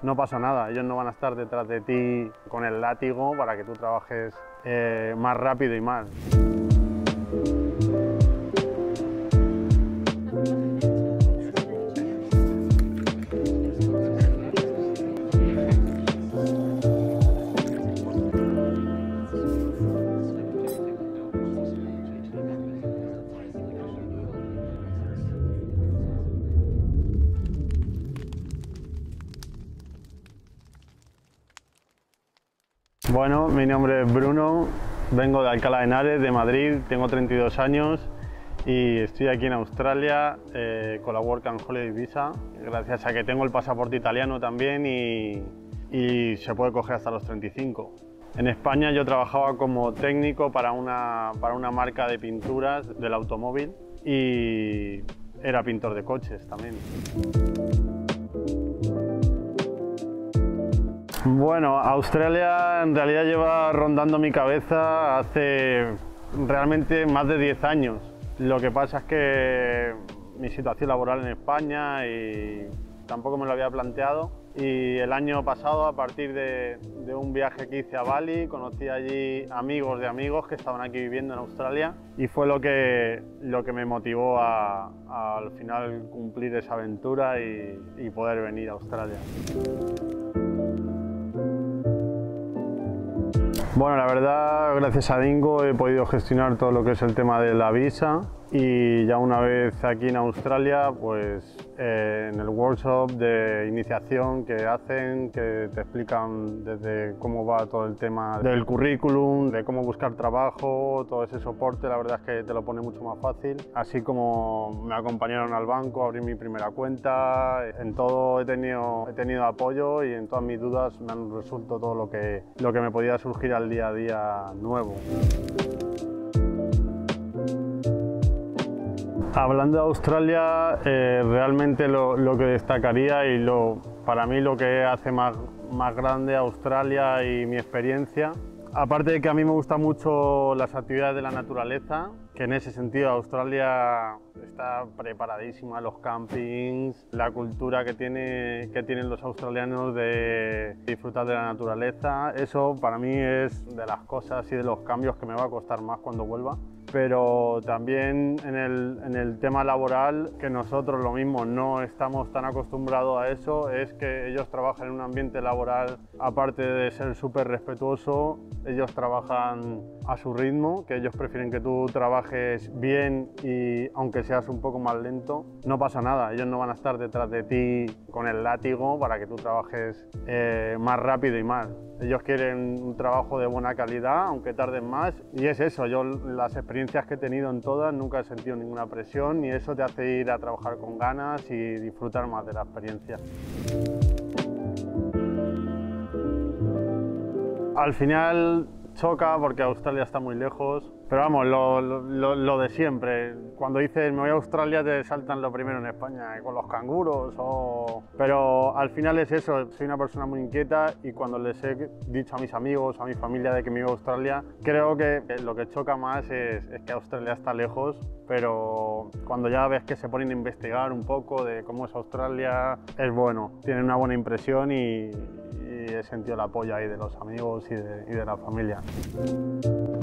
no pasa nada, ellos no van a estar detrás de ti con el látigo para que tú trabajes más rápido y más. Bueno, mi nombre es Bruno, vengo de Alcalá de Henares, de Madrid, tengo 32 años y estoy aquí en Australia con la Work and Holiday Visa, gracias a que tengo el pasaporte italiano también y se puede coger hasta los 35. En España yo trabajaba como técnico para una marca de pinturas del automóvil y era pintor de coches también. Bueno, Australia en realidad lleva rondando mi cabeza hace realmente más de 10 años. Lo que pasa es que mi situación laboral en España y tampoco me lo había planteado. Y el año pasado, a partir de un viaje que hice a Bali, conocí allí amigos de amigos que estaban aquí viviendo en Australia y fue lo que me motivó a al final cumplir esa aventura y poder venir a Australia. Bueno, la verdad, gracias a Dingo he podido gestionar todo lo que es el tema de la visa y ya una vez aquí en Australia, pues en el workshop de iniciación que hacen, que te explican desde cómo va todo el tema del currículum, de cómo buscar trabajo, todo ese soporte, la verdad es que te lo pone mucho más fácil. Así como me acompañaron al banco a abrir mi primera cuenta, en todo he tenido apoyo y en todas mis dudas me han resuelto todo lo que me podía surgir al día a día nuevo. Hablando de Australia, realmente lo que destacaría y para mí lo que hace más grande Australia y mi experiencia, aparte de que a mí me gustan mucho las actividades de la naturaleza, que en ese sentido Australia está preparadísima, los campings, la cultura que tienen los australianos de disfrutar de la naturaleza, eso para mí es de las cosas y de los cambios que me va a costar más cuando vuelva. Pero también en el tema laboral, que nosotros lo mismo no estamos tan acostumbrados a eso, es que ellos trabajan en un ambiente laboral, aparte de ser súper respetuoso, ellos trabajan a su ritmo, que ellos prefieren que tú trabajes bien y aunque seas un poco más lento, no pasa nada, ellos no van a estar detrás de ti con el látigo para que tú trabajes más rápido y más. Ellos quieren un trabajo de buena calidad, aunque tarden más, y es eso, yo las experiencias que he tenido en todas nunca he sentido ninguna presión y eso te hace ir a trabajar con ganas y disfrutar más de la experiencia. Al final choca porque Australia está muy lejos, pero vamos, lo de siempre. Cuando dices me voy a Australia te saltan lo primero en España, con los canguros Pero al final es eso, soy una persona muy inquieta y cuando les he dicho a mis amigos, a mi familia de que me iba a Australia, creo que lo que choca más es que Australia está lejos, pero cuando ya ves que se ponen a investigar un poco de cómo es Australia, es bueno, tienen una buena impresión y he sentido el apoyo ahí de los amigos y de la familia.